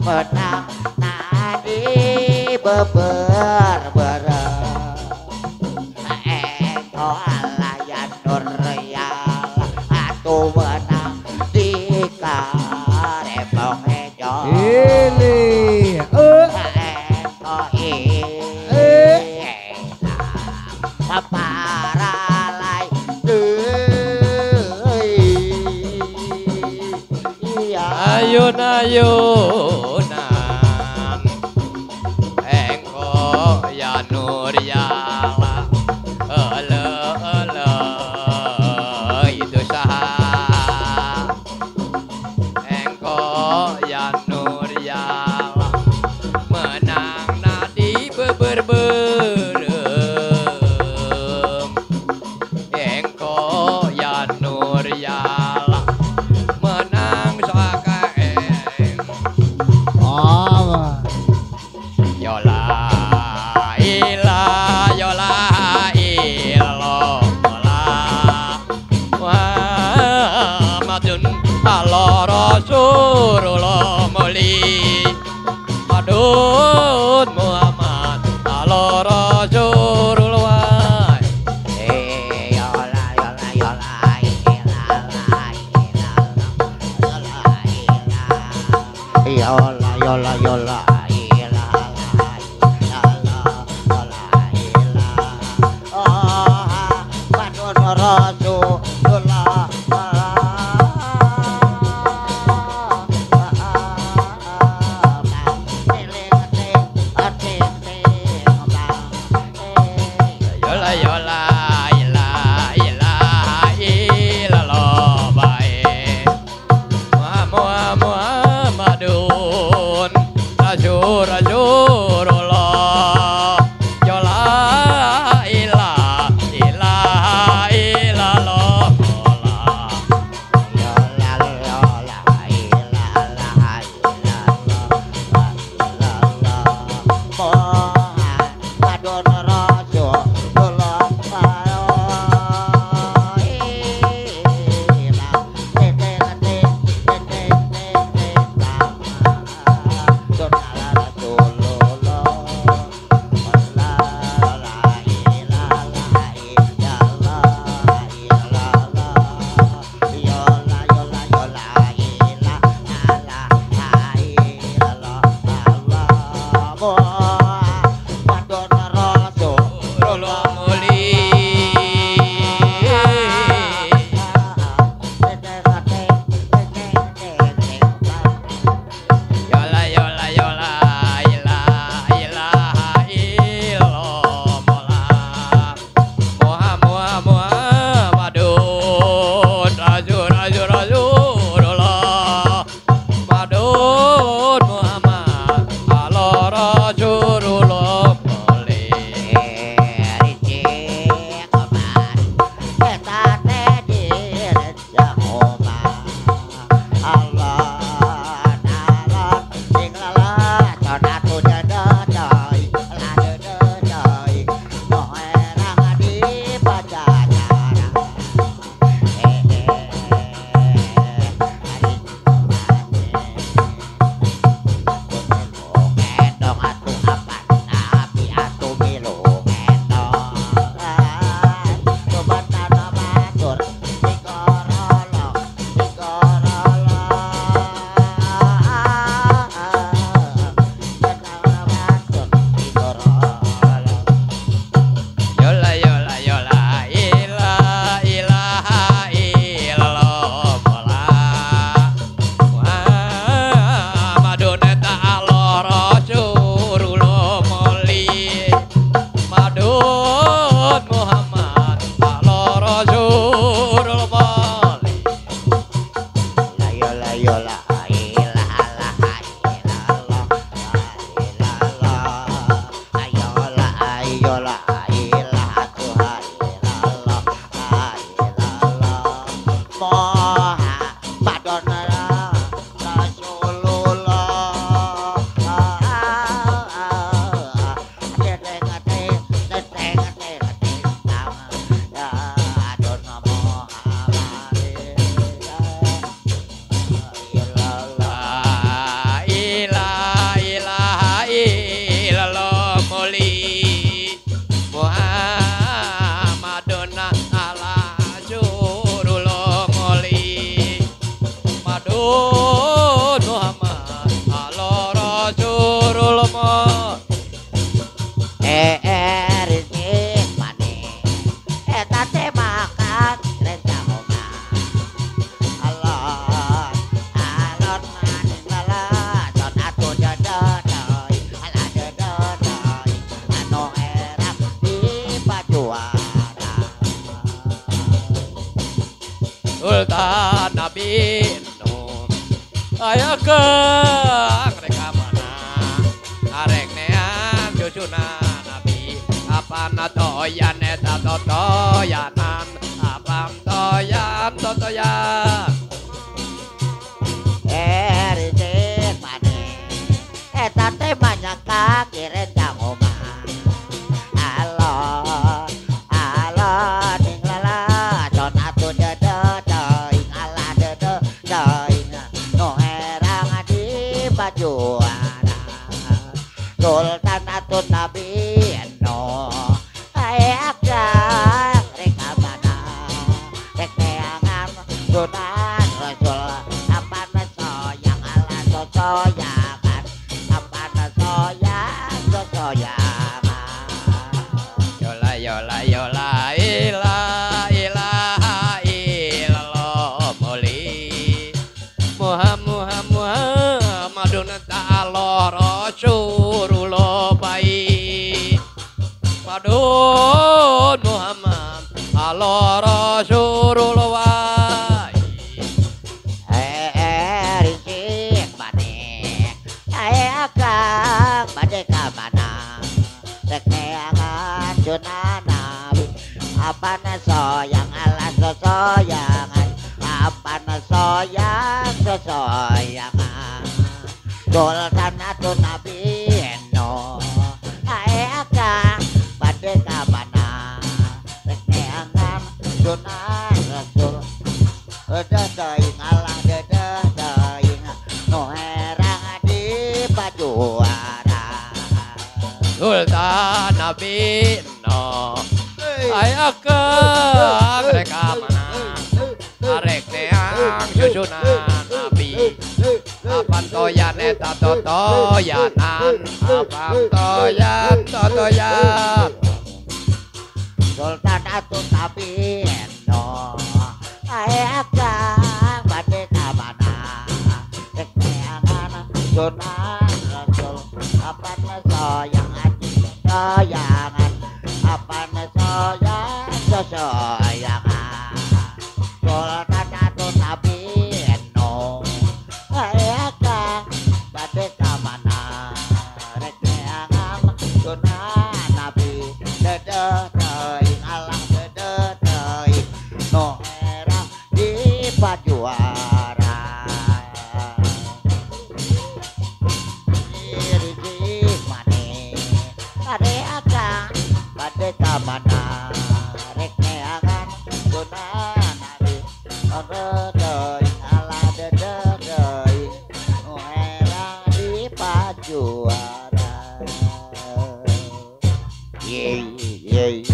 menang nadi beber engkau alayan nuriyal atu menang di karepong ejo ini engkau paralai ayun ayunan engko ya nur yala ele itu saha engko ya nur yala menang nadi beberberem engko ya nur yala menang sakaeng yola ila yola ilo Muhammadun Allah Rasulullah muli adun Muhammad Allah Rasulullah yola yola yola yola ila ila ilallah bae Muhammadun Rasulullah yola ila ilallah Sultan Nabi Nuh aya ke mereka mana arek nean cucuna Nabi apa toyan eta toyanan apam toyan totoyan Rizik mane eta teh banyak kakiren jang omah alon alon ning lala con atuh dede teuing ala dede teuing no herang di bajuana Sultan atuh Nabi no ayak rek abana rek neangan sunan rasul apana soyang ala soyangan apana soyang soyangan yola yola yola ilaha illallah muli Muhammadun ta'ala rasulullah baik Madun Muhammad Allah rasulullah baik Rizik mane akang bade ka mana rek neangan sunan Nabi apana soyang ala soyangan apana soyang soyangan Sultan atuh Nabi no akang bade ka mana rek neangan sunan Rasul dede teuing ala dede teuing no herang di bajuana Sultan Nabi no aya ke mereka mana arek neang cucunan Nabi apan toyan eta toyanan apam toyan totoyan Sultan atuh Nabi no akang bade ka mana rek neangan sunan Rasul apana soyang ati soyangan apana soyang soyangan Sultan atuh Nabi no akang bade ka mana rek neangan sunan Nabi dede teuing alang dede teuing no herang di pajuara Rizik mane ade akang bade ka mana rek neangan sunan Nabi dede teuing ala dede teuing no herang di pajuara ye ye